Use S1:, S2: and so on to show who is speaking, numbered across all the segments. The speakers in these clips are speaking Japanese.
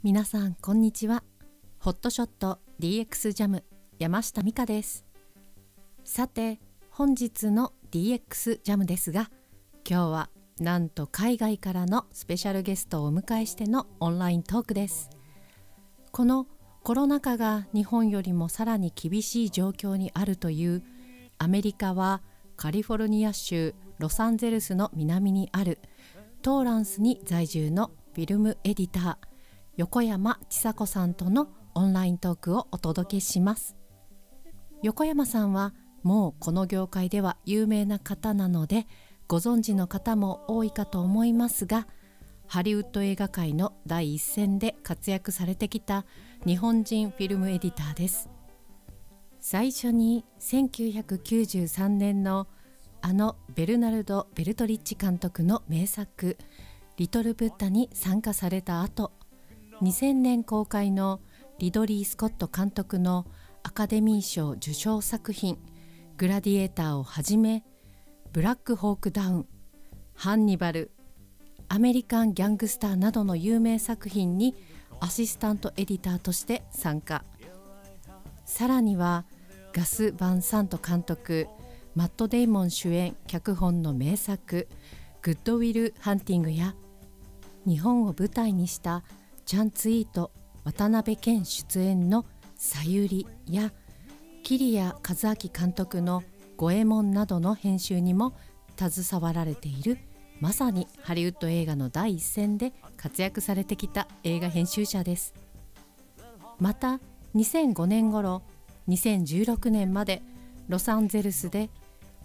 S1: 皆さんこんにちは。ホットショット DX ジャム山下美香です。さて本日の DX ジャムですが、今日はなんと海外からのスペシャルゲストをお迎えしてのオンライントークです。このコロナ禍が日本よりもさらに厳しい状況にあるというアメリカはカリフォルニア州ロサンゼルスの南にあるトーランスに在住のフィルムエディター横山千佐子さんとのオンライントークをお届けします。横山さんはもうこの業界では有名な方なのでご存知の方も多いかと思いますが、ハリウッド映画界の第一線で活躍されてきた日本人フィルムエディターです。最初に1993年のベルナルド・ベルトリッチ監督の名作リトル・ブッダに参加された後、2000年公開のリドリー・スコット監督のアカデミー賞受賞作品グラディエーターをはじめ、ブラックホークダウン、ハンニバル、アメリカン・ギャングスターなどの有名作品にアシスタントエディターとして参加。さらにはガス・バンサント監督、マット・デイモン主演脚本の名作グッドウィル・ハンティングや、日本を舞台にしたジャン・ツイート、渡辺謙出演のさゆりや、桐谷和明監督の五右衛門などの編集にも携わられている、まさにハリウッド映画の第一線で活躍されてきた映画編集者です。また2005年頃2016年までロサンゼルスで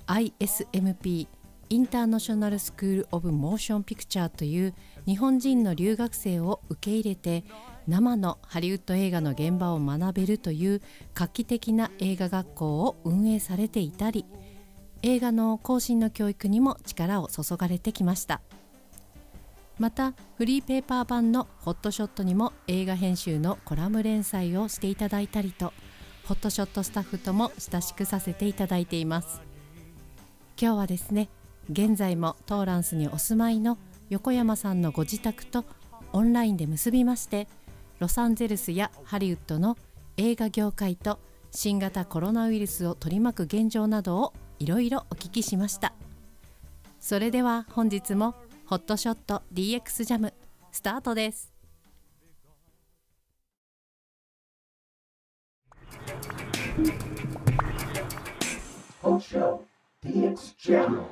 S1: ISMP インターナショナルスクール・オブ・モーション・ピクチャーという日本人の留学生を受け入れて生のハリウッド映画の現場を学べるという画期的な映画学校を運営されていたり、映画の後進の教育にも力を注がれてきました。またフリーペーパー版のホットショットにも映画編集のコラム連載をしていただいたりと、ホットショットスタッフとも親しくさせていただいています。今日はですね、現在もトーランスにお住まいの横山さんのご自宅とオンラインで結びまして、ロサンゼルスやハリウッドの映画業界と新型コロナウイルスを取り巻く現状などをいろいろお聞きしました。それでは本日もホットショット DX ジャムスタートです。
S2: ホットショット DX ジャム。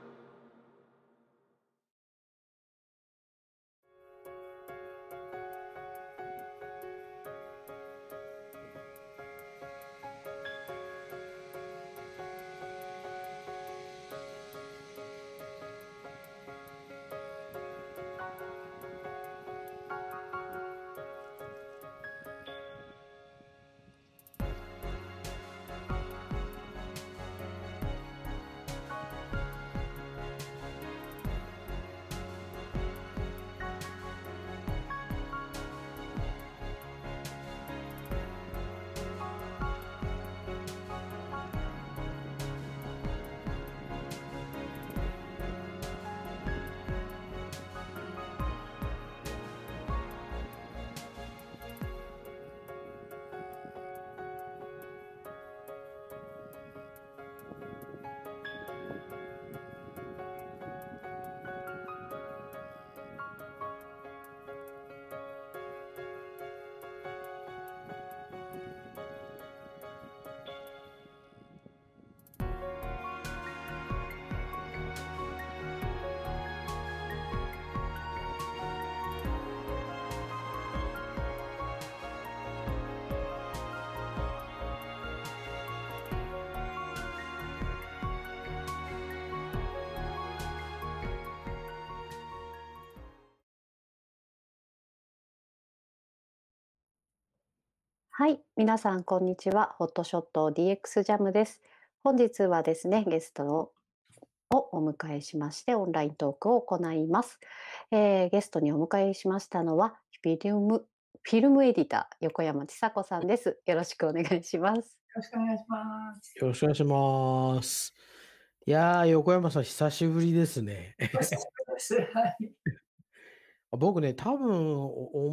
S3: はい、皆さんこんにちは。ホットショット DX ジャムです。本日はですね、ゲストをお迎えしましてオンライントークを行います。ゲストにお迎えしましたのはフィルムエディター横山千佐子さんです。よろしくお願いします。
S4: よろしくお願いします。
S5: よろしくお願いします。いやー、横山さん久しぶりですね。
S4: お久しぶりです。はい。
S5: 僕ね、多分思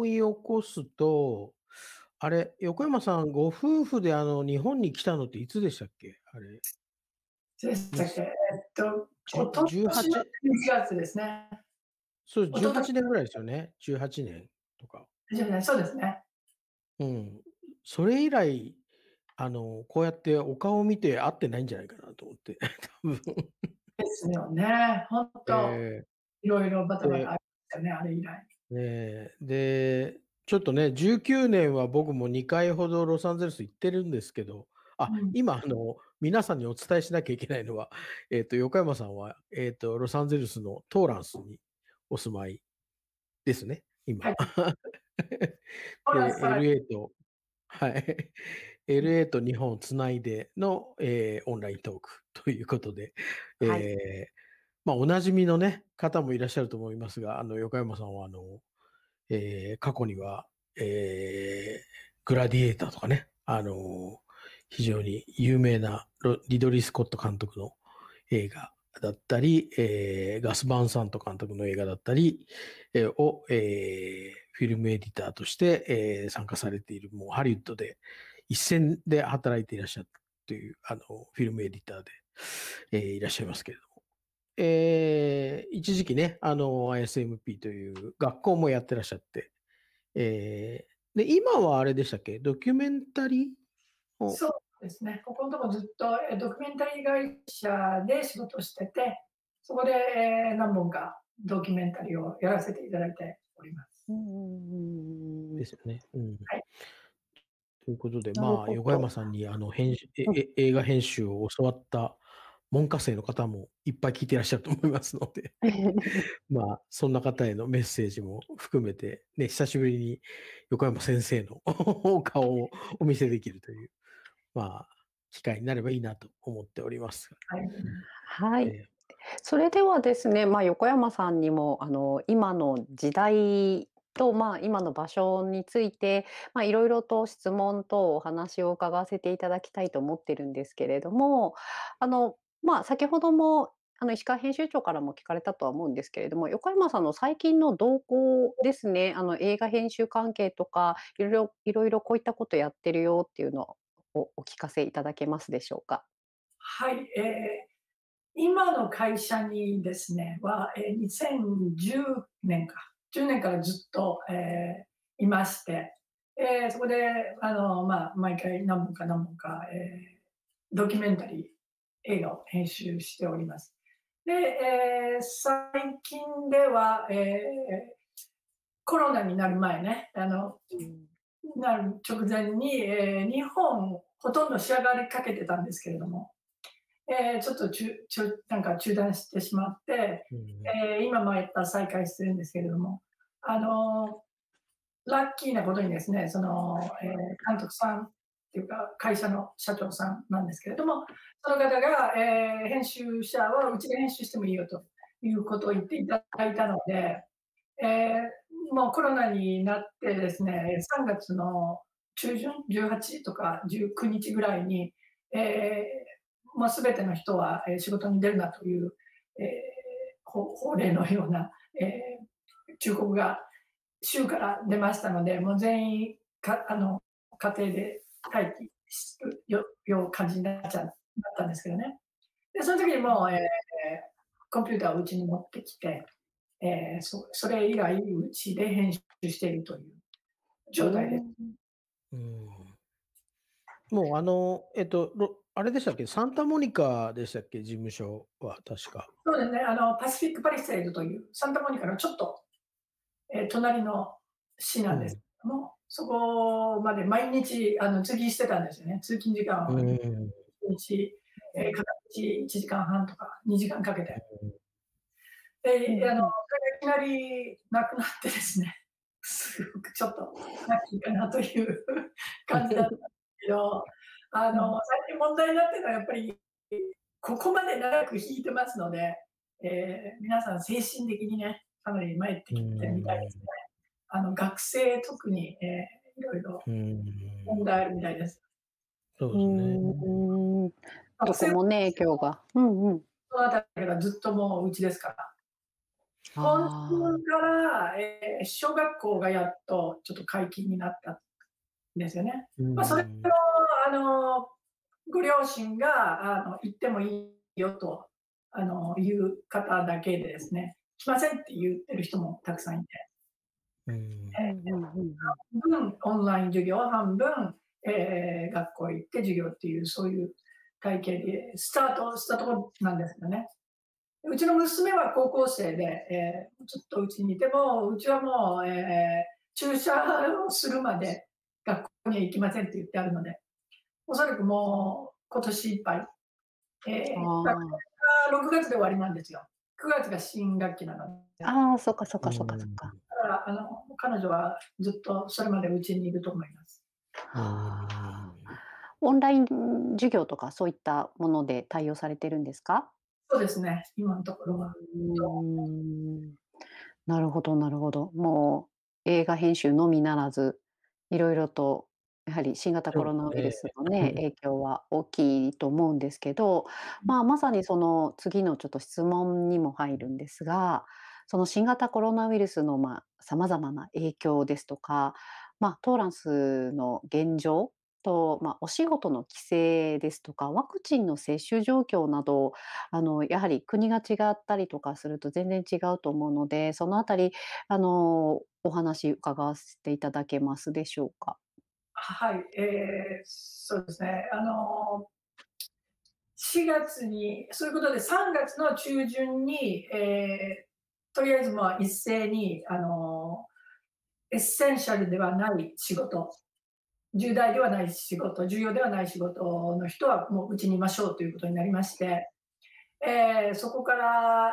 S5: み起こすと、あれ、横山さん、ご夫婦で日本に来たのっていつでしたっけあれ、
S4: でしたっけ今
S5: じゅ
S4: 年の
S5: 18、
S4: 11月ですね。
S5: そう、
S4: 一昨
S5: 18年ぐらいですよね。18年とか。
S4: 年、そうですね。
S5: うん。それ以来、こうやってお顔を見て会ってないんじゃないかなと思って。多分。
S4: ですよね。本当、
S5: え
S4: いろいろバタバタ
S5: で、
S4: ありましたね、あれ以来。
S5: で、ちょっとね、19年は僕も2回ほどロサンゼルス行ってるんですけど、
S4: うん、
S5: 今、皆さんにお伝えしなきゃいけないのは、横山さんは、ロサンゼルスのトーランスにお住まいですね、今。
S4: はい。トランス
S5: で、
S4: から、
S5: LA と、はい、LA と日本をつないでの、オンライントークということで、
S3: はい。
S5: おなじみのね、方もいらっしゃると思いますが、横山さんは、過去には、グラディエーターとかね、非常に有名なリドリー・スコット監督の映画だったり、ガス・バーンサント監督の映画だったり、を、フィルムエディターとして、参加されている、もうハリウッドで一線で働いていらっしゃるという、フィルムエディターで、いらっしゃいますけれども、一時期ね、ISMP という学校もやってらっしゃって、で、今はあれでしたっけドキュメンタリーを、
S4: そうですね。ここのところずっとドキュメンタリー会社で仕事してて、そこで何本かドキュメンタリーをやらせていただいております。
S5: ですよね。うん。
S4: はい。
S5: ということで、
S3: なるほど。
S5: 横山さんに映画編集を教わった門下生の方もいっぱい聞いてらっしゃると思いますので、そんな方へのメッセージも含めて、ね、久しぶりに横山先生のお顔をお見せできるという、機会になればいいなと思っております。
S4: はい。
S3: はい。
S5: え
S3: それではですね、横山さんにも今の時代と、今の場所について、いろいろと質問とお話を伺わせていただきたいと思ってるんですけれども、先ほども石川編集長からも聞かれたとは思うんですけれども、横山さんの最近の動向ですね、映画編集関係とか、いろいろこういったことやってるよっていうのをお聞かせいただけますでしょうか？
S4: はい。今の会社にですね、2010年か、10年からずっと、いまして、そこで、毎回何本か、ドキュメンタリー映画を編集しております。で、最近では、コロナになる前ね、なる直前に、日本ほとんど仕上がりかけてたんですけれども、ちょっとなんか中断してしまって、今また再開してるんですけれども、あの、ラッキーなことにですね、監督さんっていうか、会社の社長さんなんですけれども、その方が、編集者はうちで編集してもいいよということを言っていただいたので、もうコロナになってですね、3月の中旬、18とか19日ぐらいに、すべての人は、仕事に出るなという、えー法令のような、忠告が州から出ましたので、もう全員家庭で待機するよう感じになったんですけどね。で、その時にもう、コンピューターをうちに持ってきて、それ以来、うちで編集しているという状態です。
S5: もうあれでしたっけサンタモニカでしたっけ事務所は確か。
S4: そうですね、パシフィックパリセイドというサンタモニカのちょっと、隣の市なんですけども、そこまで毎日通勤してたんですよね。通勤時間を1日、片道1時間半とか2時間かけて。で、それがいきなりなくなってですね、すごくちょっとラッキーかなという感じだったんですけど、最近問題になっているのはやっぱり、ここまで長く弾いてますので、皆さん精神的にね、かなり参ってきてみたいですね。学生特に、いろいろ問題あるみたいです。
S5: そうですね。
S3: そこもね、影響が。
S4: そのあたりからずっともううちですから。 今
S3: あ
S4: 週から、小学校がやっとちょっと解禁になったんですよね。それをあのご両親が行ってもいいよという方だけでですね、来ませんって言ってる人もたくさんいて、
S3: うんうんうんうん。
S4: 半分オンライン授業、半分、学校行って授業っていう、そういう体系でスタートしたところなんですよね。うちの娘は高校生で、ちょっとうちにいても、うちはもう、注射をするまで学校には行きませんって言ってあるので、おそらくもう今年いっぱい、学
S3: あ
S4: 年が6月で終わりなんですよ。9月が新学期なので。
S3: あ、ああ、そっかそっかそっかそっか。
S4: だから彼女はずっとそれまでうちにいると思います。
S3: ああ。オンライン授業とかそういったもので対応されてるんですか？
S4: そうですね、今のとこ
S3: う
S4: ろは。
S3: ーん。なるほどなるほど。もう映画編集のみならず、いろいろとやはり新型コロナウイルスのね、影響は大きいと思うんですけど、まさにその次のちょっと質問にも入るんですが、その新型コロナウイルスの様々な影響ですとか、トーランスの現状と、お仕事の規制ですとか、ワクチンの接種状況など、やはり国が違ったりとかすると全然違うと思うので、そのあたり、お話伺わせていただけますでしょうか？
S4: はい、そうですね。4月に、そういうことで3月の中旬に、とりあえず一斉にエッセンシャルではない仕事、重大ではない仕事、重要ではない仕事の人はもううちにいましょうということになりまして、そこから、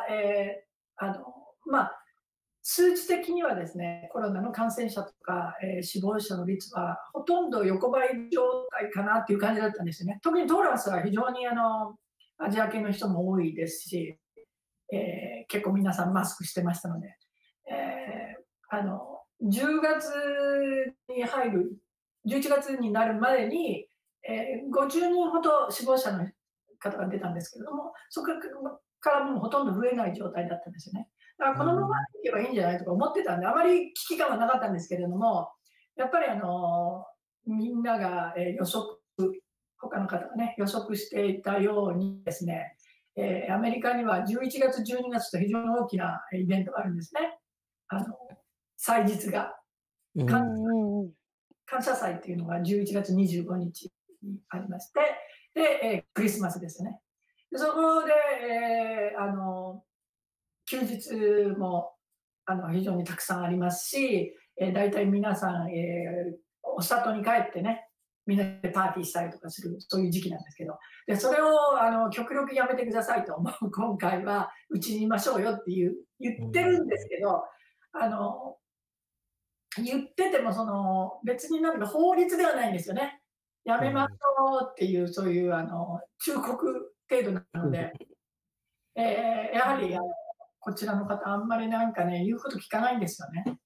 S4: まあ、数値的にはですね、コロナの感染者とか、死亡者の率はほとんど横ばい状態かなっていう感じだったんですよね。特にトーランスは非常にアジア系の人も多いですし、結構皆さんマスクしてましたので、10月に入る、11月になるまでに、50人ほど死亡者の方が出たんですけれども、そこからもうほとんど増えない状態だったんですよね。だからこのままいけばいいんじゃないとか思ってたんで、あまり危機感はなかったんですけれども、やっぱりみんなが他の方がね、予測していたようにですね、アメリカには11月、12月と非常に大きなイベントがあるんですね。あの祭日が。感謝祭っていうのが11月25日にありまして、で、クリスマスですね。でそこで、休日も非常にたくさんありますし、大体皆さん、お里に帰ってね、みんなでパーティーしたりとかする、そういう時期なんですけど、でそれを極力やめてくださいと思う、今回はうちにいましょうよって言ってるんですけど、言ってても別になんか法律ではないんですよね。やめましょうっていう、そういう忠告程度なので、やはりこちらの方、あんまりなんかね、言うこと聞かないんですよね。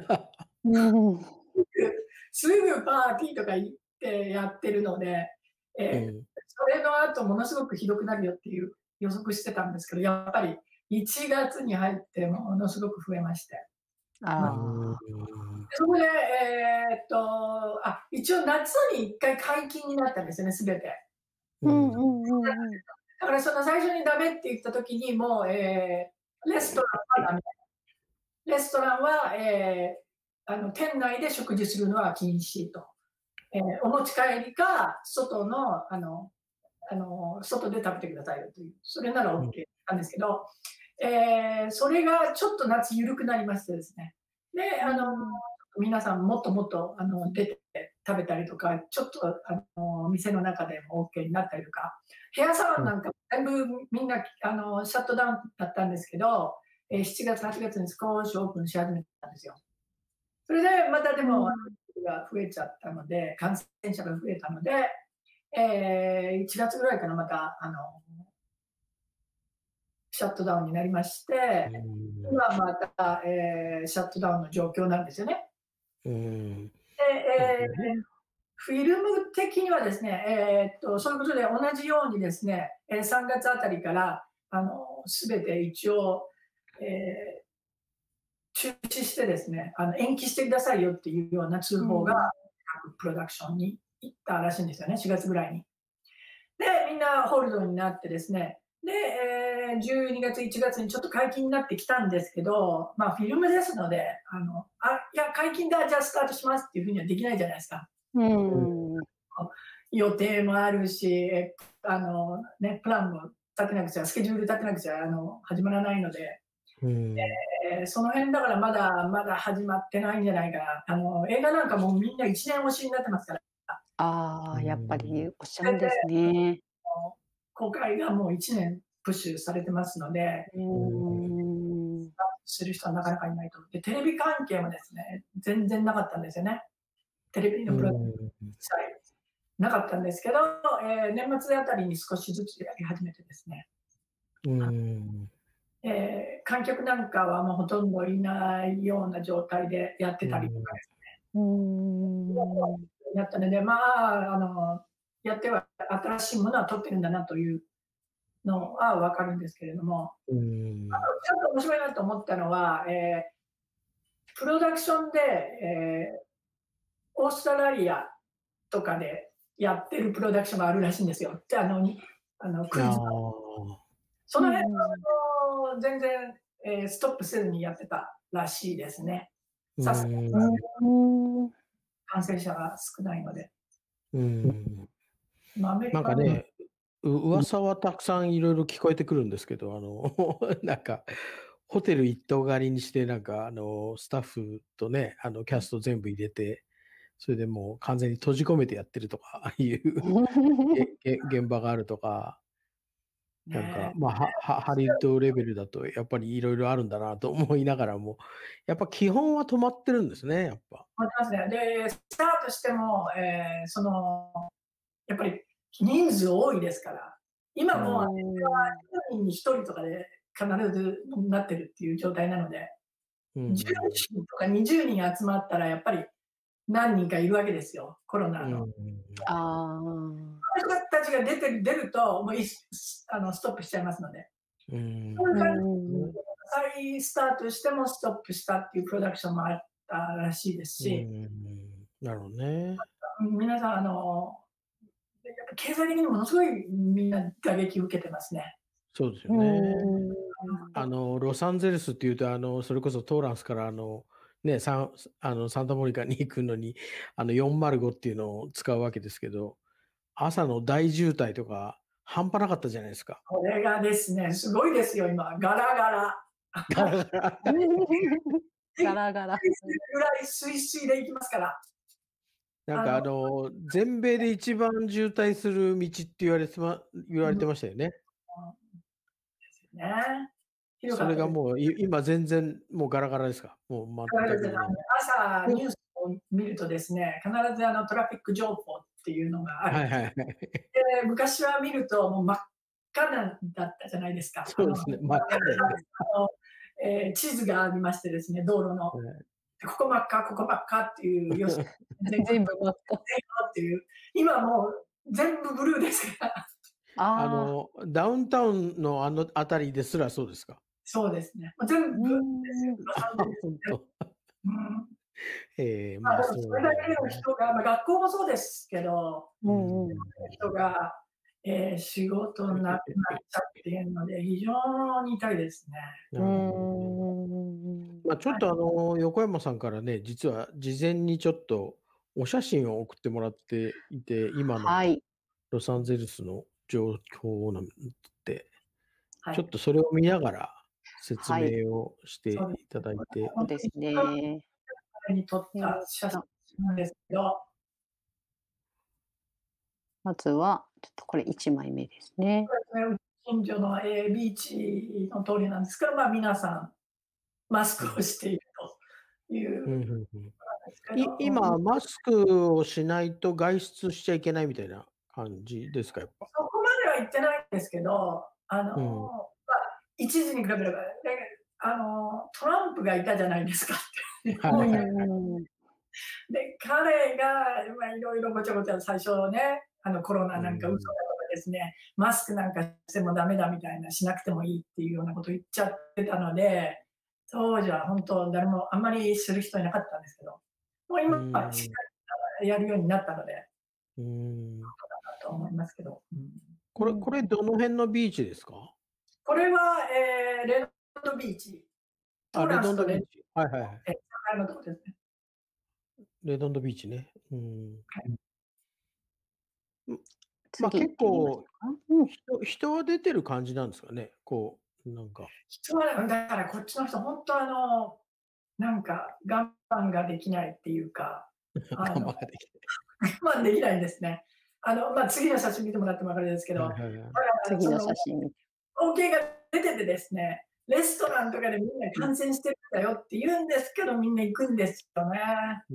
S4: すぐパーティーとか行ってやってるので、それの後ものすごくひどくなるよっていう予測してたんですけど、やっぱり1月に入ってものすごく増えまして。そこで、一応夏に1回解禁になったんですよね、すべて。だからその最初にダメって言った時にもう、レストランはダメ。レストランは、店内で食事するのは禁止と。お持ち帰りか、外で食べてくださいよという、それなら OK なんですけど、それがちょっと夏緩くなりましてですね。で、皆さんもっともっと出て食べたりとか、ちょっと店の中でも OK になったりとか、ヘアサロンなんか全部みんなシャットダウンだったんですけど、7月、8月に少しオープンし始めたんですよ。それでまたでも、が増えちゃったので、感染者が増えたので、1月ぐらいからまたシャットダウンになりまして、今また、シャットダウンの状況なんですよね。で、フィルム的にはですね、そういうことで同じようにですね、3月あたりからすべて一応、 中止してですね、延期してくださいよっていうような通報が各プロダクションに行ったらしいんですよね、4月ぐらいに。で、みんなホールドになってですね、で、12月、1月にちょっと解禁になってきたんですけど、まあ、フィルムですので、いや、解禁だ、じゃあスタートしますっていうふうにはできないじゃないですか。予定もあるし、プランも立てなくちゃ、スケジュール立てなくちゃ始まらないので、その辺だからまだ始まってないんじゃないかな。映画なんかもうみんな1年越しになってますから、
S3: やっぱりおっしゃるんですね。
S4: 公開がもう1年プッシュされてますので、する人はなかなかいないと。で、テレビ関係もですね、全然なかったんですよね。テレビのプロダクションなかったんですけど、年末あたりに少しずつやり始めてですね。観客なんかはもうほとんどいないような状態でやってたりとかですね。やったので、まあ、やっては新しいものは撮ってるんだなというのは分かるんですけれども、ちょっと面白いなと思ったのは、プロダクションで、オーストラリアとかでやってるプロダクションがあるらしいんですよ。でクイズその辺は全然、ストップせずにやってたらしいですね。さすがに感染者が少ないので。
S5: なんかね、噂はたくさんいろいろ聞こえてくるんですけど、なんか、ホテル一棟借りにして、なんか、スタッフとね、キャスト全部入れて、それでもう完全に閉じ込めてやってるとかいう現場があるとか、なんか、まあ、ハリウッドレベルだと、やっぱりいろいろあるんだなと思いながらも、やっぱ基本は止まってるんですね、やっぱ。
S4: 止まってますね。で、スタートしても、やっぱり人数多いですから、今もう、10人に1人とかで必ずなってるっていう状態なので、10人とか20人集まったら、やっぱり何人かいるわけですよ、コロナの。人たちが出ると、もうストップしちゃいますので。再スタートしてもストップしたっていうプロダクションもあったらしいですし、
S5: なるほどね。
S4: 皆さん、やっぱ経済的にものすごいみんな打撃を受けてますね。
S5: そうですよね。ロサンゼルスっていうと、それこそトーランスからね、サンタモニカに行くのに、405っていうのを使うわけですけど、朝の大渋滞とか半端なかったじゃないですか。
S4: これがですね、すごいですよ、今。ガラガラ。
S3: ガラガラ。ガラガラ。
S4: ぐらいスイスイで行きますから。
S5: なんか全米で一番渋滞する道って言われてましたよね。
S4: ですよね。
S5: それがもう今全然もうガラガラですか。もう全く
S4: 朝ニュースを見るとですね、必ずトラフィック情報っていうのがある。で昔は見るともう真っ赤だったじゃないですか。
S5: そうですね、真っ赤
S4: で、地図がありましてですね、道路の。ここ真っ赤、ここ真っ赤っていうよし
S3: 全部真っ赤
S4: っていう。今もう全部ブルーですから。
S5: ダウンタウンの辺りですらそうですか。
S4: そうですね。全部ですよ。それだけの人が、学校もそうですけど、人が、仕事なくなっちゃっているので、非常に痛いですね。
S5: ちょっと横山さんからね、実は事前にちょっとお写真を送ってもらっていて、今のロサンゼルスの状況なんて、ちょっとそれを見ながら説明をしていただいて。
S3: そうですね。
S4: に撮った写真なんですけど、
S3: まずはちょっとこれ1枚目ですね。
S4: 近所のビーチの通りなんですけど、皆さんマスクをしているという。
S5: 今マスクをしないと外出しちゃいけないみたいな感じですか、やっぱ。
S4: そこまでは言ってないんですけど、一時に比べれば、トランプがいたじゃないですかって。で、彼がいろいろごちゃごちゃ最初ね、コロナなんか嘘だとかですね、マスクなんかしてもダメだみたいな、しなくてもいいっていうようなことを言っちゃってたので、 当時は本当誰もあんまりする人いなかったんですけど、もう
S5: う
S4: 今はしっ
S5: ん。
S4: かりやるようになったので、
S5: うん。
S4: だと思いますけど。
S5: これどの辺のビーチですか？
S4: これは、レドンドビーチ。トー
S5: レ
S4: ランスと
S5: ドンドビーチ。はいはいはい。
S4: 境のところですね。
S5: レドンドビーチね。うん。
S3: 次行
S5: 結
S3: ってみましょ
S5: 構、
S3: うか。
S5: 人は出てる感じなんですかね。こう、なんか。
S4: 人はだからこっちの人、本当なんか我慢ができないっていうか、
S5: 我慢ができ
S4: 我慢できないんですね。次の写真見てもらっても分かるんですけど、
S5: ない。はいはいはい。
S3: 次の写真見て。
S4: 統計が出ててですね、レストランとかでみんな感染してるんだよって言うんですけど、みんな行くんですよね。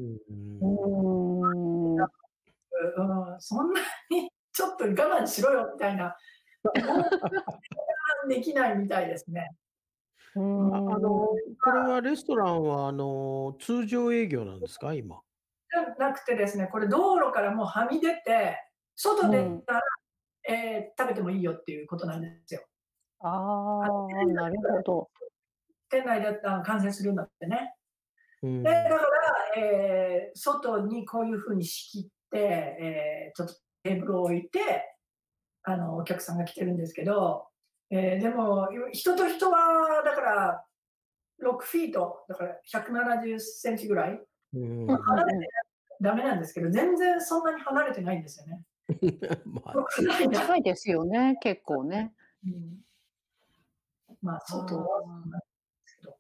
S4: そんなにちょっと我慢しろよみたいな、もう我慢できないみたいですね。
S5: これはレストランは、通常営業なんですか？今。
S4: じゃなくてですね、これ道路からもうはみ出て、外出たら、食べてもいいよっていうことなんですよ。
S3: なるほど。
S4: 店内で感染するんだってね。
S5: うん。
S4: で、だから、外にこういう風に仕切って、ちょっとテーブルを置いて、お客さんが来てるんですけど、でも、人と人は、だから、6フィート、だから170センチぐらい
S5: うん
S4: 離れてダメなんですけど、全然そんなに離れてないんですよね。
S5: まあ、
S4: 屋内だ。
S3: 近いですよね、結構ね。
S4: 外はそうなんですけど。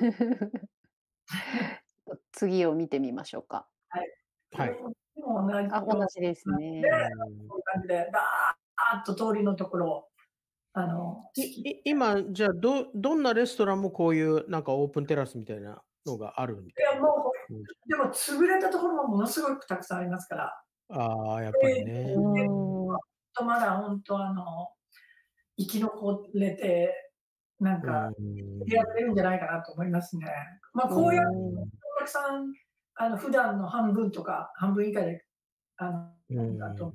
S3: 次を見てみましょうか。
S4: はい。
S5: はい。
S4: でも同じ
S3: 同じです
S4: で、
S3: ね。
S4: こういう感じで、ダーッと通りのところを、
S5: 今、じゃあ、どんなレストランもこういうなんかオープンテラスみたいなのがあるみたいな。
S4: もう、でも潰れたところもものすごくたくさんありますから。
S5: やっぱりね。
S4: まだ本当生き残れて、なんか、やってるんじゃないかなと思いますね。こういうお客さん、普段の半分とか、半分以下で、だと。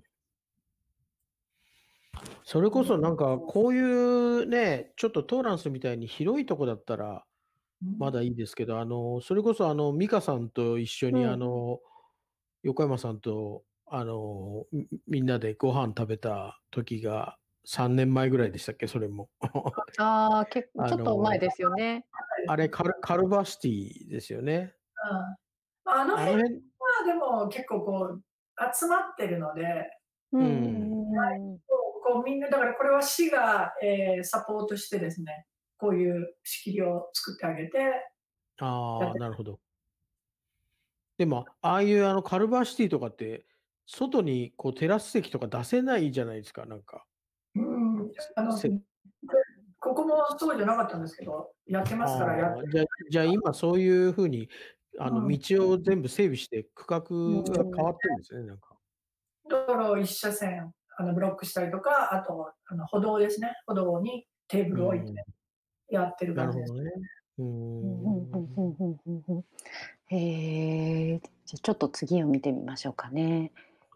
S5: それこそなんかこういうね、ちょっとトーランスみたいに広いとこだったらまだいいですけど、それこそ美香さんと一緒に横山さんとみんなでご飯食べた時が3年前ぐらいでしたっけ、それも。
S3: ちょっと前ですよね。
S5: あれカルバシティですよね。
S4: あの辺はでも結構こう集まってるので、こうみんなだからこれは市が、サポートしてですね、こういう仕切りを作ってあげて。
S5: なるほど。でも、ああいうカルバシティとかって、外にこうテラス席とか出せないじゃないですか、なんか。
S4: ここもそうじゃなかったんですけど、やってますからやって。
S5: じゃあ今そういう風に道を全部整備して区画が変わってるんですね、なんか。
S4: 道路を1車線ブロックしたりとか、あと歩道ですね、歩道にテーブルを置いてやってる感じです。
S3: じゃちょっと次を見てみましょうかね。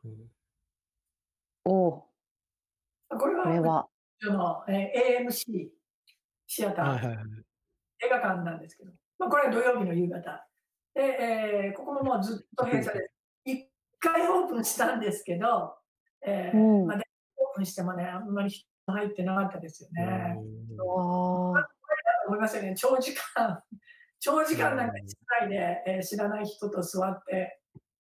S3: これは
S4: AMC シアター、映画館なんですけど、これは土曜日の夕方。で、ここももうずっと閉鎖です。1回オープンしたんですけど、オープンしてもね、あんまり人入ってなかったですよね。思いますよね、長時間なんか室内で、知らない人と座って、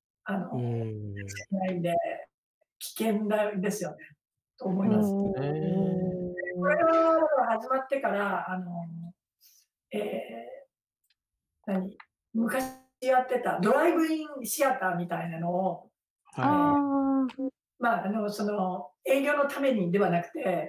S4: ないんで、危険ですよね、と思います。これが始まってから、昔やってたドライブインシアターみたいなのを、その営業のためにではなくて、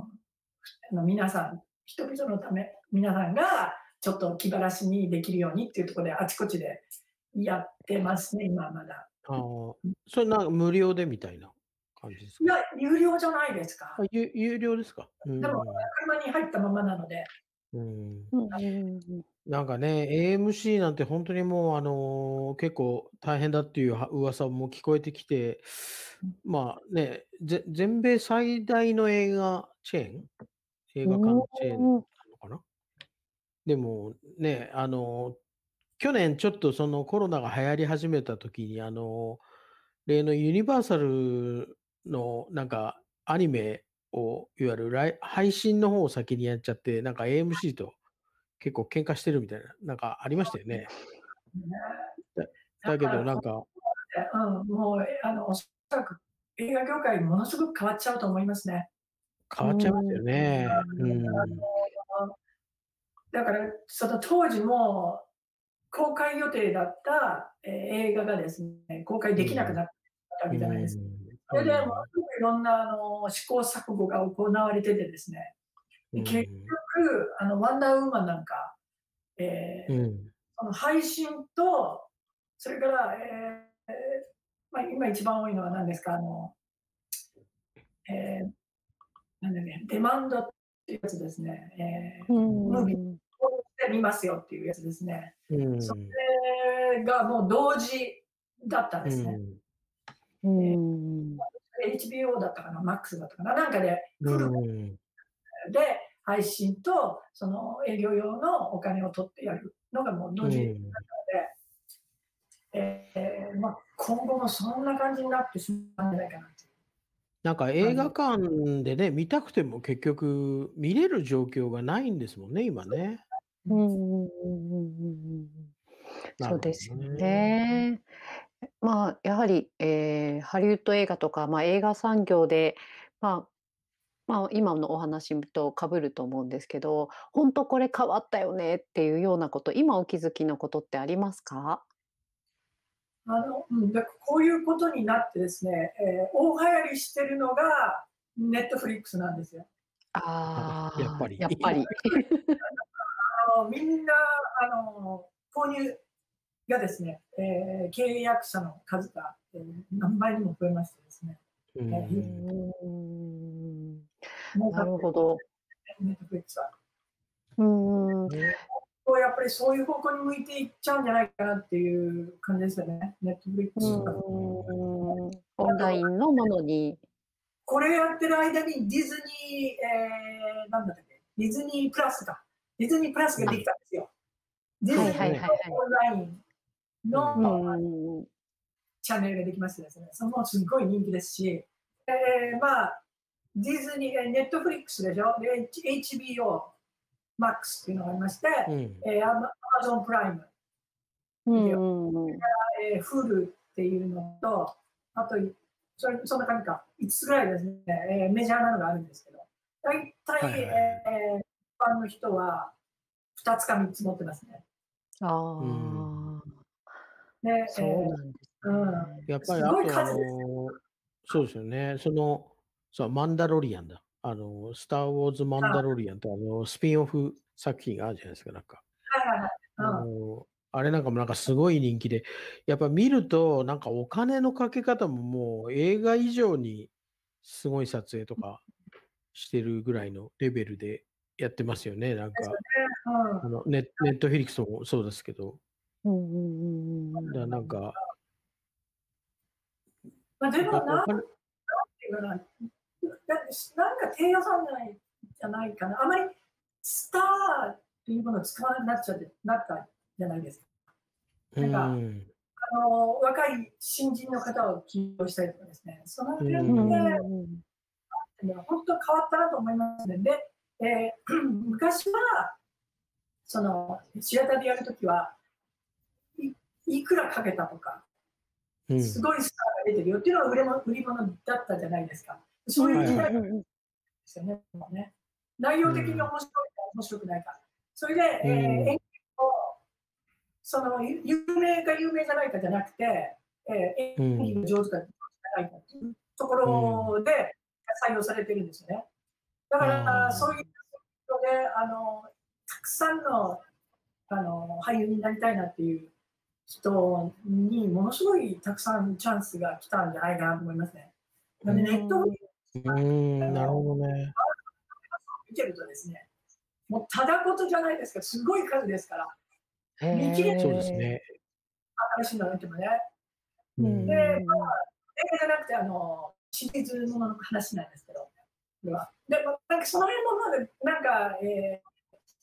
S4: 人々のため、皆さんがちょっと気晴らしにできるようにっていうところであちこちでやってますね、今まだ。
S5: それなんか無料でみたいな感じですか？
S4: いや、有料じゃないですか。
S5: 有料ですか？
S4: でも車に入ったままなので。
S5: なんかね、AMC なんて本当にもう結構大変だっていう噂も聞こえてきて、全米最大の映画館チェーンなのかな？ でもね、去年ちょっとそのコロナが流行り始めた時に、例のユニバーサルのなんかアニメを、いわゆる配信の方を先にやっちゃって、なんか AMC と結構喧嘩してるみたいな、なんかありましたよね。だだけどなんか、
S4: もう、おそらく映画業界ものすごく変わっちゃうと思いますね。
S5: 変わっちゃいますよね。
S4: だから、その当時も公開予定だった、映画がですね、公開できなくなったわけじゃないですか。それで、ものすごくいろんな試行錯誤が行われててですね、結局、ワンダーウーマンなんか、その配信と、それから、今一番多いのは何ですか、なんだっけ、デマンドっていうやつですね。ムービーで見ますよっていうやつですね。それがもう同時だったんですね。HBO だったかな、MAX だったかな、なんかで、で配信とその営業用のお金を取ってやるのがもう同時だったので、今後もそんな感じになってしまうんじゃないかなって。
S5: なんか映画館でね、見たくても結局見れる状況がないんですもんね、今ね。
S3: そうですよね。やはり、ハリウッド映画とか、映画産業で、今のお話と被ると思うんですけど、本当これ変わったよねっていうようなこと、今お気づきのことってありますか？
S4: でこういうことになってですね、大流行りしてるのがネットフリックスなんですよ。
S5: やっぱり。
S3: やっぱり。
S4: みんな購入がですね、契約者の数が、何倍にも増えましてですね。
S3: なるほど。
S4: ネットフリックスは。やっぱりそういう方向に向いていっちゃうんじゃないかなっていう感じですよね。ネットフリックスとか。
S3: オンラインのものに。
S4: これやってる間にディズニー、なんだっけ、ディズニープラスか。ディズニープラスができたんですよ。ディズニーのオンラインのチャンネルができましてですね、そのすごい人気ですし、ディズニー、ネットフリックスでしょ、で HBO Max っていうのがありまして、Amazon プライム、Hulu っていうのと、あと、そんな感じか、5つぐらいですね、メジャーなのがあるんですけど、大体、一般の人は2つか3つ持ってますね。
S3: そうなんですね。
S5: やっぱりあとそうですよね。マンダロリアンだ。スター・ウォーズ・マンダロリアンってスピンオフ作品があるじゃないですか、なんか。あれなんかもなんかすごい人気で、やっぱ見るとなんかお金のかけ方ももう映画以上にすごい撮影とかしてるぐらいのレベルでやってますよね、なんか。ネットフィリックスもそうですけど。なんか。
S4: でもなんていうかな、なんか低予算じゃないかな。あまりスターっていうものを使わなくなったじゃないですか。なんか、若い新人の方を起用したりとかですね、その辺で、本当変わったなと思いますね。で、昔は、シアターでやるときは、いくらかけたとか、すごいスターが出てるよっていうのは売り物だったじゃないですか。そういう時代ですよね。内容的に面白いか面白くないか。それで、演劇を有名か有名じゃないかじゃなくて、演技が上手か上手じゃないかというところで採用されてるんですよね。だから、そういうので、たくさんの俳優になりたいなっていう人にものすごいたくさんチャンスが来たんじゃないかなと思いますね。なのでネット
S5: なるほどね。
S4: 見てるとですね、もうただことじゃないですか、すごい数ですから、見切れ
S5: そうですね。
S4: 新しいの見てもね。で、映画じゃなくてシリーズものの話なんですけど、これは。でもなんかその辺もまだなんか、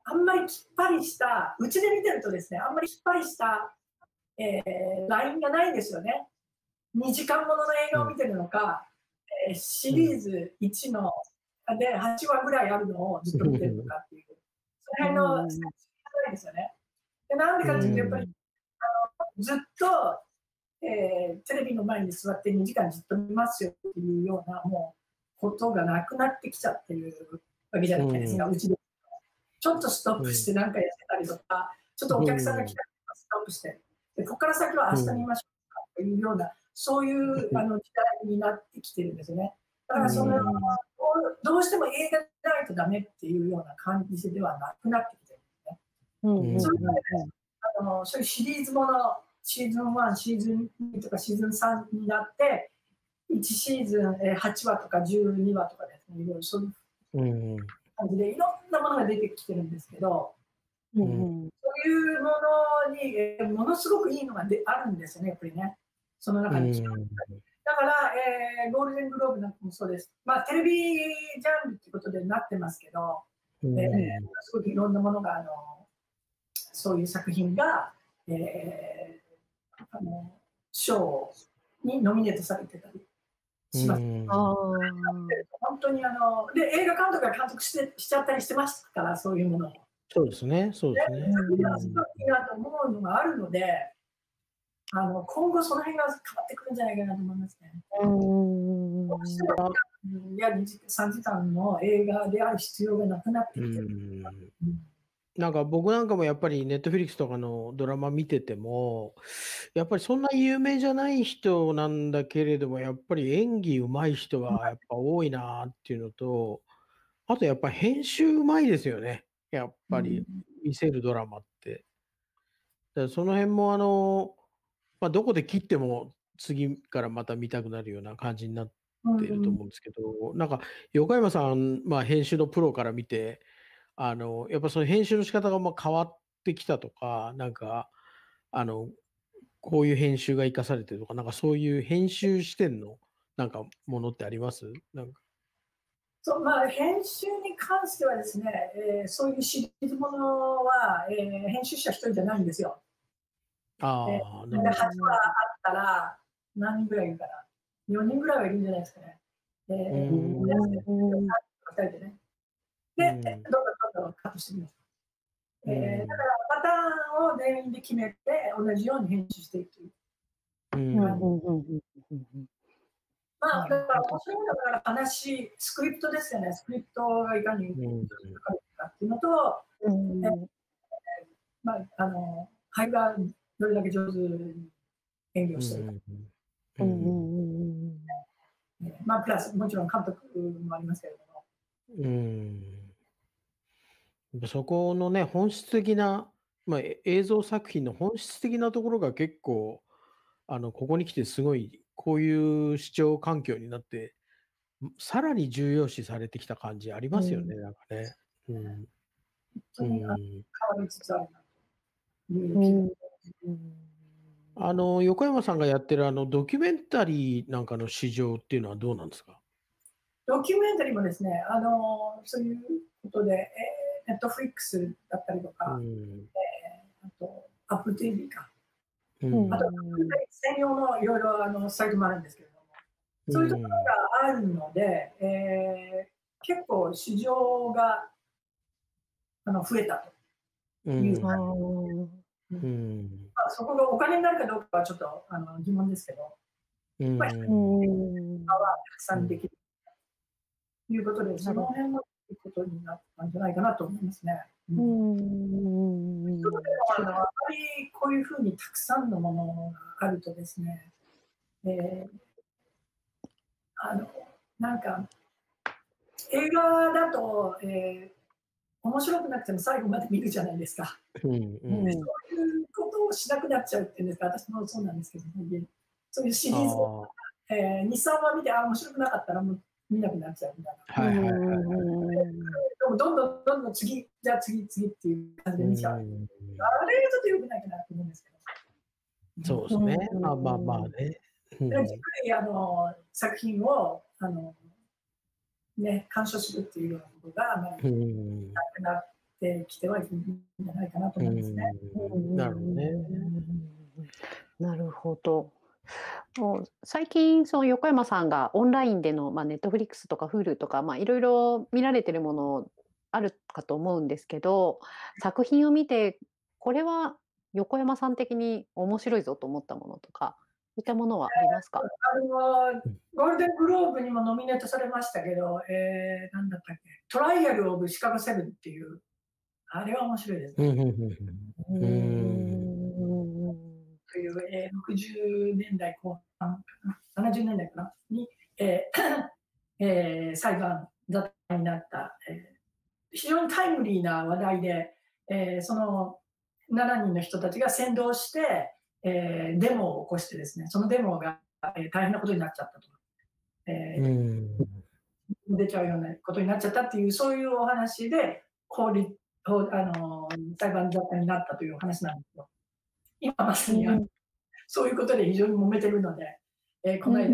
S4: あんまりきっぱりした、うちで見てるとですね、あんまりきっぱりした、ラインがないんですよね。2時間ものの映画を見てるのか、シリーズ1の、で8話ぐらいあるのをずっと見てるのかっていう、その辺の差がないですよね。でなんでかっていうと、やっぱりずっと、テレビの前に座って2時間ずっと見ますよっていうようなもうことがなくなってきちゃってるわけじゃないですか、うちで。ちょっとストップして何かやってたりとか、ちょっとお客さんが来たりとかストップして、でここから先は明日見ましょうかというような、そういう時代になってきてるんですよね。だからどうしても映画じゃないとダメっていうような感じではなくなってきてるんですね。それでそういうシリーズもの、シーズン1、シーズン2とかシーズン3になって、1シーズン8話とか12話とかですね、いろいろそういう感じでいろんなものが出てきてるんですけど、そういうものにものすごくいいのがあるんですよね、やっぱりね。その中に。だから、ゴールデングローブなんかもそうです。まあ、テレビジャンルっていうことでなってますけど、すごくいろんなものが、そういう作品が、賞にノミネートされてたりします。本当にで映画監督が監督しちゃったりしてますから、そういうものを。
S5: そうですね、そうですね。
S4: すごいいいなと思うのがあるので、今後その辺が変わってくるんじゃないかなと思いますね。いや、3時間の映画である必要がなくなってきてる。
S5: なんか僕なんかもやっぱりネットフリックスとかのドラマ見てても、やっぱりそんな有名じゃない人なんだけれども、やっぱり演技上手い人がやっぱ多いなっていうのと、あとやっぱ編集上手いですよね。やっぱり見せるドラマって。その辺もどこで切っても次からまた見たくなるような感じになっていると思うんですけど、なんか横山さん、編集のプロから見て、やっぱその編集の仕方が変わってきたとか、なんか、こういう編集が生かされてるとか、なんかそういう編集視点のなんかものってあります？なんか。
S4: そう、編集に関してはですね、そういうシリーズものは、編集者一人じゃないんですよ。8話あったら何人ぐらいいるかな。4人ぐらいはいるんじゃないですかね。2人でね。で、どんどんカットしてみます。だからパターンを全員で決めて、同じように編集していく。だから面白いのだから話、スクリプトですよね。スクリプトがいかに書かれてるかっていうのと、俳優がどれだけ上手に演技をしてるか。プラス、もちろん監督もありますけれど
S5: も。そこのね、本質的な、映像作品の本質的なところが結構、ここに来てすごい、こういう視聴環境になって、さらに重要視されてきた感じありますよね、なんかね。
S4: 本当に変わりつつあるなという
S5: 横山さんがやってるドキュメンタリーなんかの市場っていうのはどうなんですか？
S4: ドキュメンタリーもですね、そういうことで、ネットフリックスだったりとか、あと、Apple TV か。あと、専用のいろいろサイトもあるんですけれども、そういうところがあるので、結構市場が増えたという感じ。そこがお金になるかどうかはちょっと疑問ですけど、はたくさんできるということで、その辺のことになったんじゃないかなと思いますね。あまりこういうふうにたくさんのものがあるとですね、なんか映画だと、面白くなくても最後まで見るじゃないですか。そういうことをしなくなっちゃうっていうんですか、私もそうなんですけど、そういうシリーズを、2、3話見て、面白くなかったらもう見なくなっちゃうみたいな。でもどんどん次、じゃあ次っていう感じで見ちゃう。あれがちょっと良くないかなと思うんですけ
S5: ど。そうですね。ね。
S4: じっくり作品を鑑賞するっていうようなことがあまりなくなっってきてはいるんじゃないかなと思うんですね。
S5: なるほどね。
S3: なるほど。もう最近、その横山さんがオンラインでの、ネットフリックスとか Hulu とか、いろいろ見られてるものあるかと思うんですけど、作品を見て、これは横山さん的に面白いぞと思ったものとか、そういったものはありますか？
S4: ゴールデングローブにもノミネートされましたけど、なんだったっけ、トライアル・オブ・シカゴ7っていう、あれは面白いですね。という、60年代後半、70年代かなに、裁判沙汰になった、非常にタイムリーな話題で、その7人の人たちが先導して、デモを起こしてですね、そのデモが、大変なことになっちゃったと。出ちゃうようなことになっちゃったっていう、そういうお話で裁判沙汰になったという話なんですよ。今まさにそういうことで非常に揉めてるので、この間、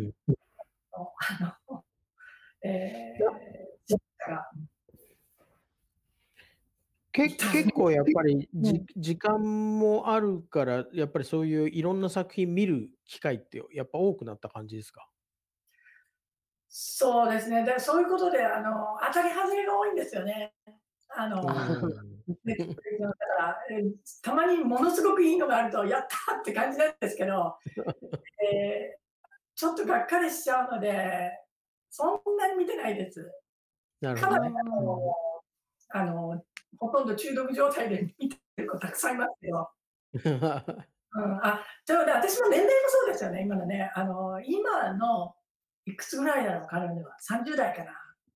S5: 結構やっぱり時間もあるから、やっぱりそういういろんな作品見る機会ってやっぱ多くなった感じですか？
S4: そうですね。そういうことで、当たり外れが多いんですよね。だから、たまにものすごくいいのがあると、やったって感じなんですけど、ちょっとがっかりしちゃうので、そんなに見てないです。
S5: なるほどね。
S4: ほとんど中毒状態で見てる子たくさんいますよ。でもね、私の年齢もそうですよね、今のね。今のいくつぐらいだろう、彼女は。30代かな。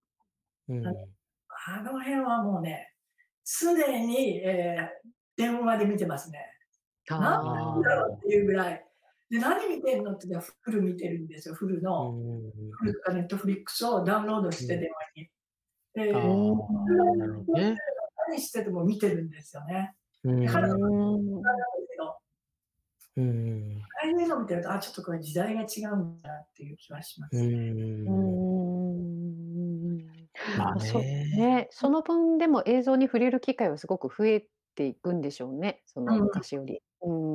S4: あの辺はもうね、常に、電話で見てますね。なんだろうっていうぐらい。で、何見てんのって言ったら、フル見てるんですよ。フルとかネットフリックスをダウンロードして電話に。何してても見てるんですよね。彼女はああいうの見てると、ちょっとこれ時代が違うんだなっていう気はします。
S3: その分でも映像に触れる機会はすごく増えていくんでしょうね、その昔より。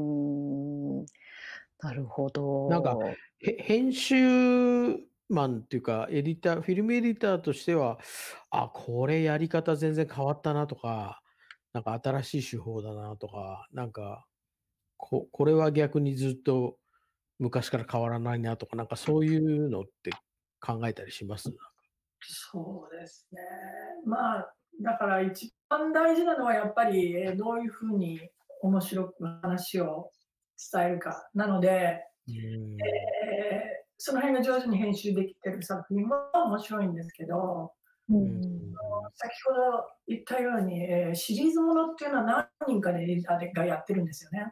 S3: なるほど。
S5: なんか、編集マンっていうか、フィルムエディターとしては、これやり方全然変わったなとか、なんか新しい手法だなとか、なんか、これは逆にずっと昔から変わらないなとか、なんかそういうのって考えたりします？
S4: そうですね。だから一番大事なのはやっぱり、どういうふうに面白く話を伝えるか。なので、その辺が上手に編集できてる作品も面白いんですけど、先ほど言ったように、シリーズものっていうのは何人かでエディターがやってるんですよね。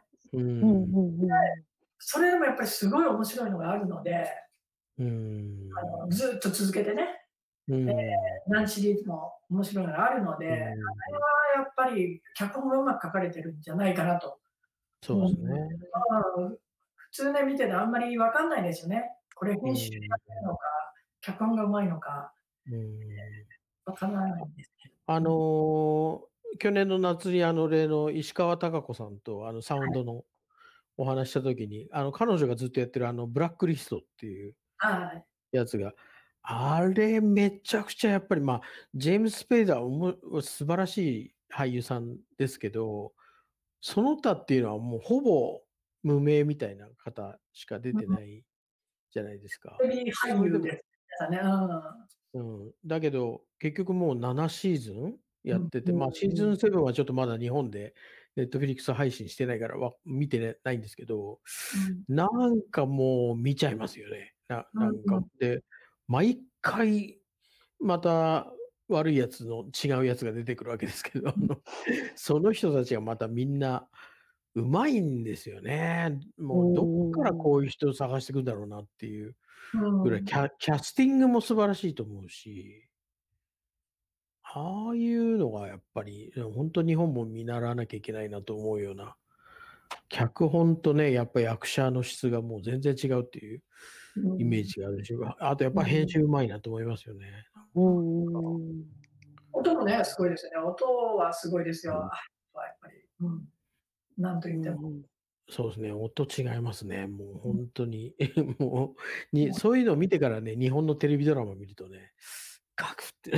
S4: それでもやっぱりすごい面白いのがあるので、ずっと続けてね、何シリーズも面白いのがあるので、あれはやっぱり脚本がうまく書かれてるんじゃないかなと。
S5: そうですね。
S4: 普通ね、見ててあんまり分かんないですよね。これ編集でやってるのか、脚本がうまいのか、分からないんですけど。
S5: 去年の夏に例の石川貴子さんとサウンドのお話したときに、彼女がずっとやってるブラックリストっていうやつが、あれめちゃくちゃやっぱりジェームス・スペイダー素晴らしい俳優さんですけど、その他っていうのはもうほぼ無名みたいな方しか出てないじゃないですか。
S4: 俳優ですね。
S5: だけど結局もう7シーズンやってて、シーズン7はちょっとまだ日本でネットフリックス配信してないから見てないんですけど、なんかもう見ちゃいますよね。なんかで、毎回また悪いやつの違うやつが出てくるわけですけど、その人たちがまたみんなうまいんですよね。もうどっからこういう人を探していくんだろうなっていうぐらい、キャスティングも素晴らしいと思うし、ああいうのがやっぱり本当日本も見習わなきゃいけないなと思うような、脚本とね、やっぱり役者の質がもう全然違うっていうイメージがあるし、あとやっぱ編集うまいなと思いますよね。
S4: 音もね、すごいですよね。音はすごいですよ。やっぱり、なんと言っても。
S5: そうですね、音違いますね。もう本当に、もう、そういうのを見てからね、日本のテレビドラマ見るとね、ガクって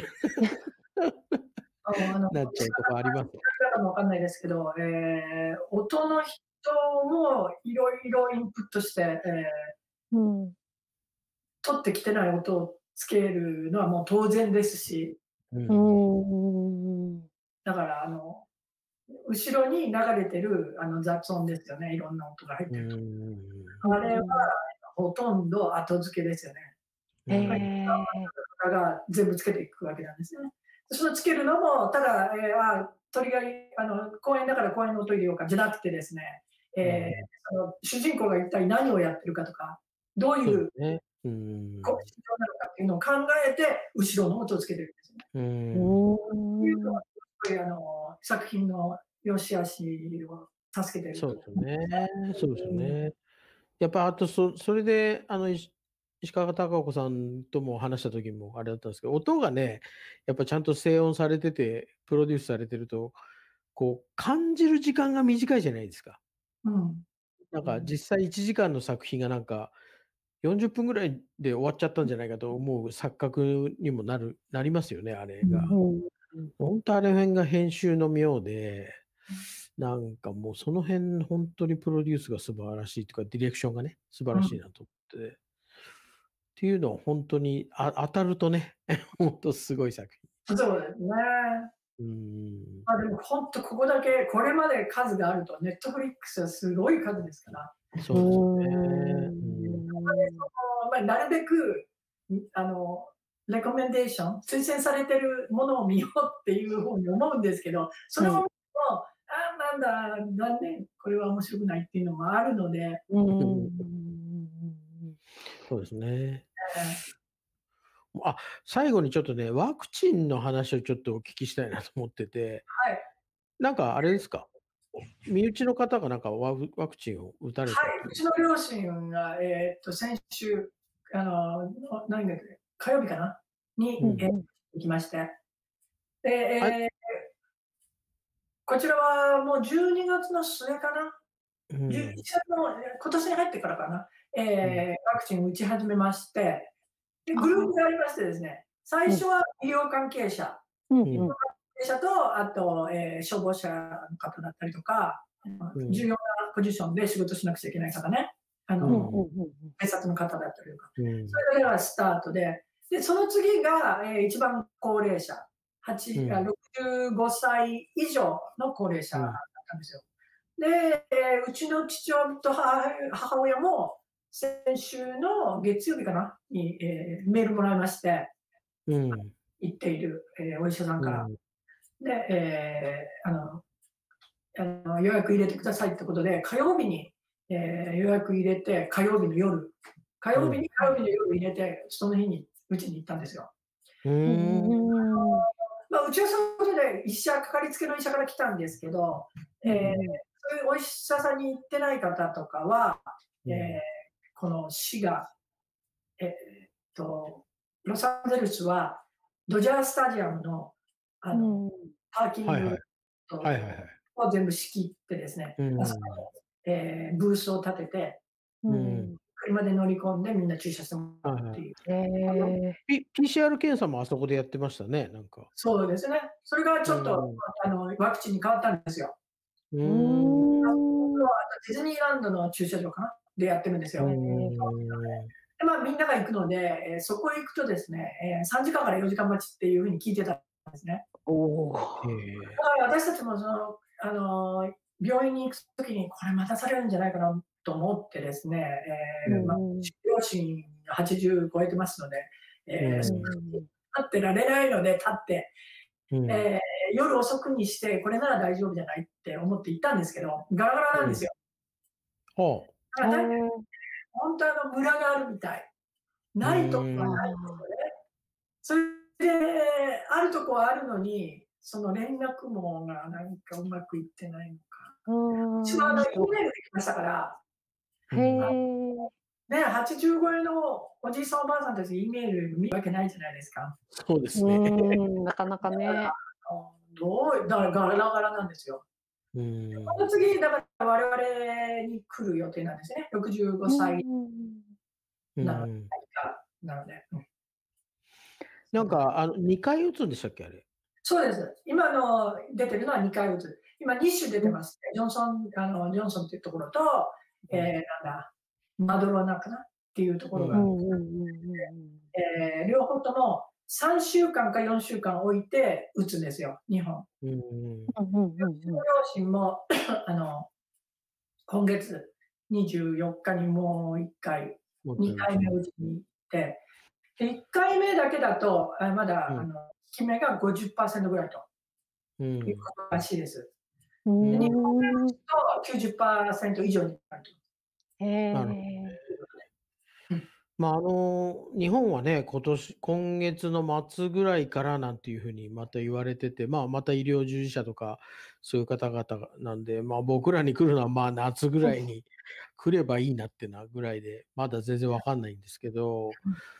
S5: なっちゃうとこあります。
S4: かもわかんないですけど、音の人もいろいろインプットして、取ってきてない音をつけるのはもう当然ですし、だから後ろに流れてる雑音ですよね、いろんな音が入ってると。あれはほとんど後付けですよね。が全部つけていくわけなんですね。そのつけるのも、ただ、鳥が公園だから公園の音入れようかじゃなくてですね、その主人公が一体何をやってるかとか、どういう心情なのかっていうのを考えて、後ろの音をつけてるんですよね。っていうのは、作品の良し悪しを助けてると。
S5: そうですよね。そうですよね。やっぱあとそれで石川貴子さんとも話した時もあれだったんですけど、音がね、やっぱちゃんと静音されてて、プロデュースされてると、こう感じる時間が短いじゃないですか。なんか実際1時間の作品がなんか40分ぐらいで終わっちゃったんじゃないかと思う錯覚にもなりますよね、あれが。本当あれ辺が編集の妙で、なんかもうその辺本当にプロデュースが素晴らしいというか、ディレクションがね、素晴らしいなと思って。っていうのを本当に当たるとね、本当すごい作
S4: 品。そうですね。でも本当ここだけ、これまで数があると、ネットフリックスはすごい数ですから。
S5: そうですよね。
S4: なるべく、レコメンデーション、推薦されてるものを見ようっていうふうに思うんですけど、それを見ると、なんだ、残念、これは面白くないっていうのもあるので。
S5: そうですね。最後にちょっとね、ワクチンの話をちょっとお聞きしたいなと思ってて、なんかあれですか、身内の方がなんかワクチンを打たれた
S4: うちの両親が、先週、何だっけ、火曜日かなに、行きまして。で、こちらはもう12月の末かな、11月の今年に入ってからかな、ワクチンを打ち始めまして、でグループがありましてですね、最初は医療関係者、と、あと、消防車の方だったりとか、重要なポジションで仕事しなくちゃいけない方ね、警察の方だったりとか、それがスタートで、その次が、一番高齢者、65歳以上の高齢者だったんですよ。で、うちの父親と母親も先週の月曜日かなに、メールもらいまして、行っている、お医者さんから。で、予約入れてくださいってことで、火曜日に、予約入れて、火曜日の夜入れて、その日にうちに行ったんですよ。うちはそれでかかりつけの医者から来たんですけど、そういうお医者さんに行ってない方とかは、この市が、ロサンゼルスはドジャースタジアムのパーキングを全部仕切ってですね、ブースを立てて、車で乗り込んでみんな駐車してもらうっていう。
S5: PCR 検査もあそこでやってましたね、なんか。
S4: そうですね。それがちょっとワクチンに変わったんですよ。ディズニーランドの駐車場かなでやってるんですよ。でみんなが行くので、そこへ行くとですね、3時間から4時間待ちっていうふうに聞いてたんですね。だから私たちも病院に行くときにこれ待たされるんじゃないかなと思ってですね、両親80超えてますので、立ってられないので立って、夜遅くにしてこれなら大丈夫じゃないって思って行ったんですけど、ガラガラなんですよ。だから本当ムラがあるみたい。ないとこはないんですよね。それで、あるとこはあるのに、その連絡網がなんかうまくいってないのか。うちはEメールできましたから、 ね、80超えのおじいさんおばあさんたち E メール見るわけないじゃないですか。
S5: そうですね。
S3: なかなかね。
S4: だからガラガラなんですよ。この次、だから我々に来る予定なんですね。65歳なので。
S5: なんか、2回打つんでしたっけ、あれ。
S4: そうです。今出てるのは2回打つ。今2種出てます、ね。ジョンソンっていうところと、マドローナかなっていうところが、両方とも3週間か4週間置いて打つんですよ、日本。うちの両親も今月24日にもう1回、2回目打ちに行って、1回目だけだと、まだ効き目が 50% ぐらいということらしいです。2本目打つと 90% 以上になると。
S5: なるほどね。まあ、日本はね、今月の末ぐらいからなんていうふうにまた言われてて、また医療従事者とかそういう方々なんで、僕らに来るのは夏ぐらいに来ればいいなってなぐらいで、まだ全然わかんないんですけど、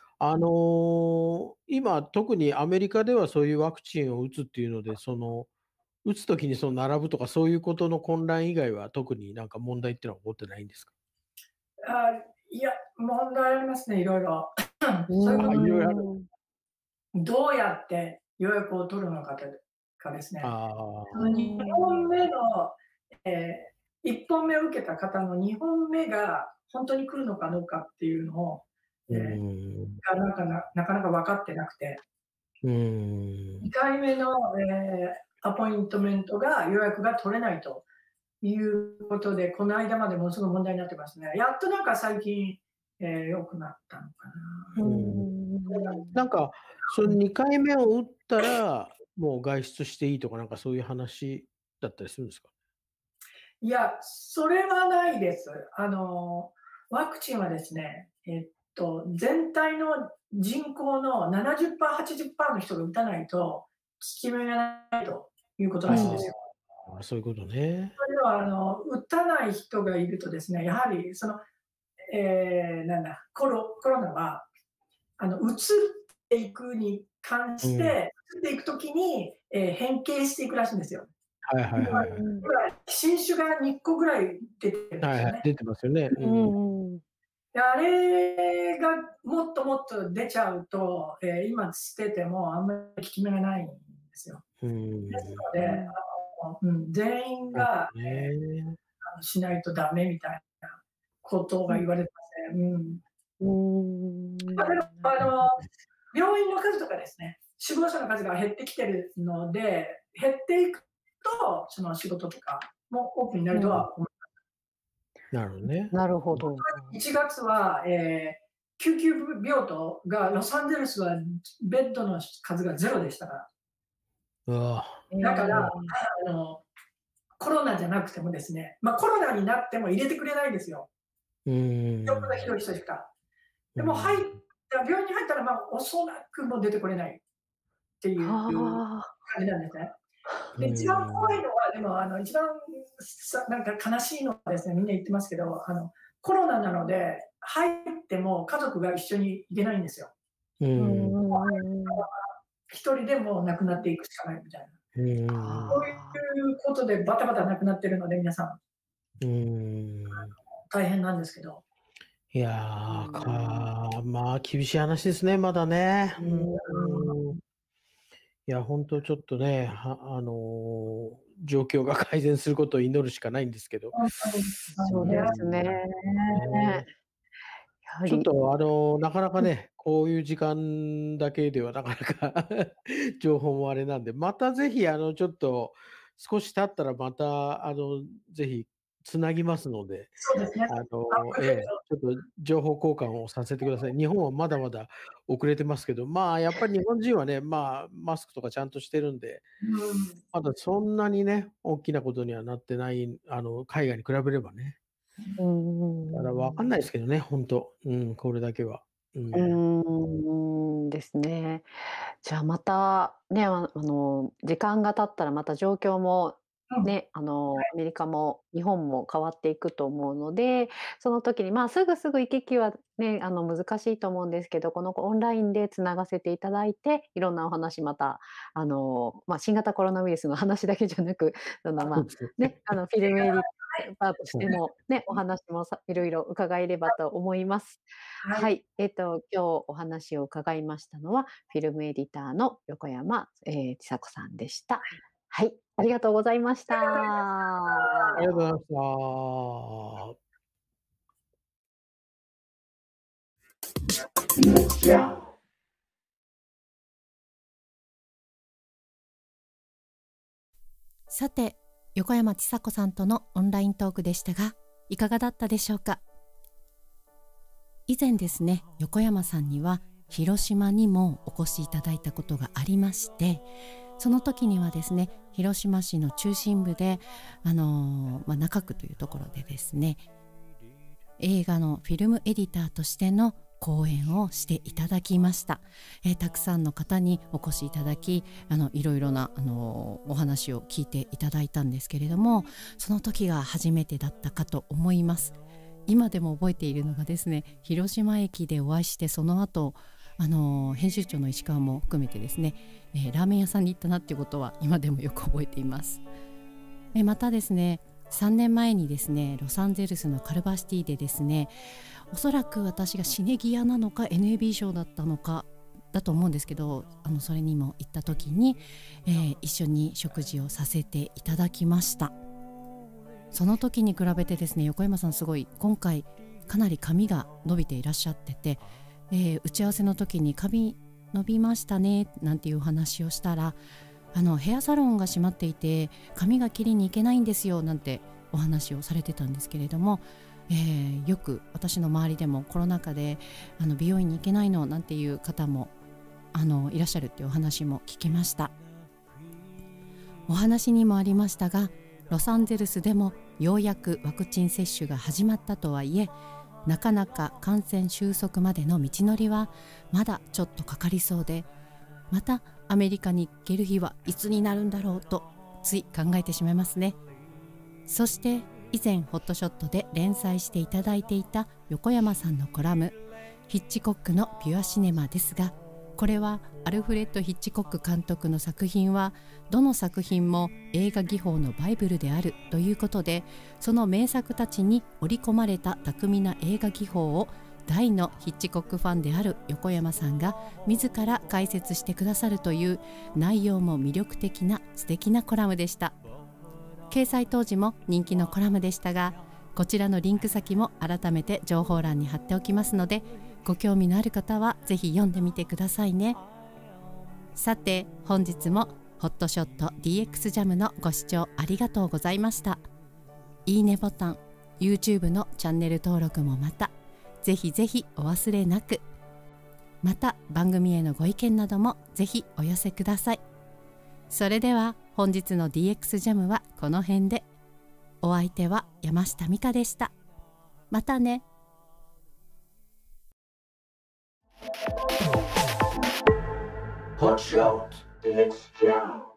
S5: 今特にアメリカではそういうワクチンを打つっていうので、打つときに並ぶとかそういうことの混乱以外は特になんか問題っていうのは起こってないんですか？
S4: いや、問題ありますね、いろいろ。そういうこと
S5: いろいろある。
S4: どうやって予約を取るのかですね。2
S5: 2
S4: 本目の、1本目を受けた方の2本目が本当に来るのかどうかっていうのを、がなかなか分かってなくて、2回目の、アポイントメントが予約が取れないということで、この間までものすごい問題になってますね。やっとなんか最近、良くなったのかな。
S5: なんか、その2回目を打ったら、もう外出していいとか、なんかそういう話だったりするんですか？
S4: いや、それはないです。ワクチンはですね、全体の人口の70%、80% の人が打たないと、効き目がないということらしいんですよ。
S5: そういうことね。
S4: それは打たない人がいるとですね、やはりコロナは移っていくに関して、移っていくときに、変形していくらしいんですよ。新種が2個ぐらい出てるんですよね。
S5: 出てますよね。
S4: あれがもっともっと出ちゃうと、今捨ててもあんまり効き目がないんですよ。ですので、全員が、しないとダメみたいなことが言われてますね。病院の数とかですね、死亡者の数が減ってきてるので、減っていくと、その仕事とかもオープンになるとは思います。
S5: なるほどね。
S3: なるほど。
S4: 1月は、救急病棟がロサンゼルスはベッドの数がゼロでしたから。だから、コロナじゃなくてもですね、コロナになっても入れてくれないんですよ。よっぽどひどい人しか。でも病院に入ったら、おそらくもう出てこれないっていう感じなんですね。で、一番怖いのは、でも一番なんか悲しいのはですね、みんな言ってますけど、コロナなので、入っても家族が一緒に行けないんですよ。一人でも亡くなっていくしかないみたいな。そういうことでバタバタ亡くなってるので、皆さん。大変なんですけど。
S5: いやー、厳しい話ですね、まだね。いや、本当ちょっとね、状況が改善することを祈るしかないんですけど。
S3: そうですね。
S5: ちょっとなかなかね、こういう時間だけではなかなか情報もあれなんで、またぜひちょっと少し経ったらまたぜひつなぎますので、
S4: そうですね。
S5: ちょっと情報交換をさせてください。日本はまだまだ遅れてますけど、やっぱり日本人はね、マスクとかちゃんとしてるんで、まだそんなにね、大きなことにはなってない、海外に比べればね。だから分かんないですけどね、本当、これだけは。
S3: ですね。じゃあまたね、時間が経ったらまた状況もね、アメリカも日本も変わっていくと思うので、その時に、すぐすぐ行き来はね、難しいと思うんですけど、このオンラインでつながせていただいて、いろんなお話また、新型コロナウイルスの話だけじゃなく、
S5: そうですよね。
S3: ね、フィルムエディターとし
S5: そう
S3: てもね、お話もいろいろ伺えればと思います。
S4: はい。
S3: はい、今日お話を伺いましたのは、フィルムエディターの横山、千佐子さんでした。はい、ありがとうございました。
S5: ありがとうございました。
S2: DX Jam.
S1: さて、横山千佐子さんとのオンライントークでしたが、いかがだったでしょうか。以前ですね、横山さんには広島にもお越しいただいたことがありまして、その時にはですね、広島市の中心部で、中区というところでですね、映画のフィルムエディターとしての講演をしていただきました。たくさんの方にお越しいただき、いろいろなお話を聞いていただいたんですけれども、その時が初めてだったかと思います。今でも覚えているのがですね、広島駅でお会いして、その後編集長の石川も含めてですね、ラーメン屋さんに行ったなっていうことは今でもよく覚えています。またですね、3年前にですね、ロサンゼルスのカルバーシティでですね、おそらく私がシネギアなのか NAB 賞だったのかだと思うんですけど、それにも行った時に、一緒に食事をさせていただきました。その時に比べてですね、横山さんすごい今回かなり髪が伸びていらっしゃってて、打ち合わせの時に髪伸びましたねなんていうお話をしたら、ヘアサロンが閉まっていて髪が切りに行けないんですよなんてお話をされてたんですけれども、よく私の周りでもコロナ禍で美容院に行けないのなんていう方もいらっしゃるっていうお話も聞きました。お話にもありましたが、ロサンゼルスでもようやくワクチン接種が始まったとはいえ、なかなか感染収束までの道のりはまだちょっとかかりそうで、またアメリカに行ける日はいつになるんだろうとつい考えてしまいますね。そして以前ホットショットで連載していただいていた横山さんのコラムヒッチコックのピュアシネマですが、これはアルフレッド・ヒッチコック監督の作品はどの作品も映画技法のバイブルであるということで、その名作たちに織り込まれた巧みな映画技法を大のヒッチコックファンである横山さんが自ら解説してくださるという内容も魅力的な素敵なコラムでした。掲載当時も人気のコラムでしたが、こちらのリンク先も改めて情報欄に貼っておきますので、ご興味のある方はぜひ読んでみてくださいね。さて本日もホットショット DX ジャムのご視聴ありがとうございました。いいねボタン、 YouTube のチャンネル登録もまたぜひぜひお忘れなく。また番組へのご意見などもぜひお寄せください。それでは本日の DX ジャムはこの辺で。お相手は山下美香でした。またね。
S2: Hot Shot DX Jam.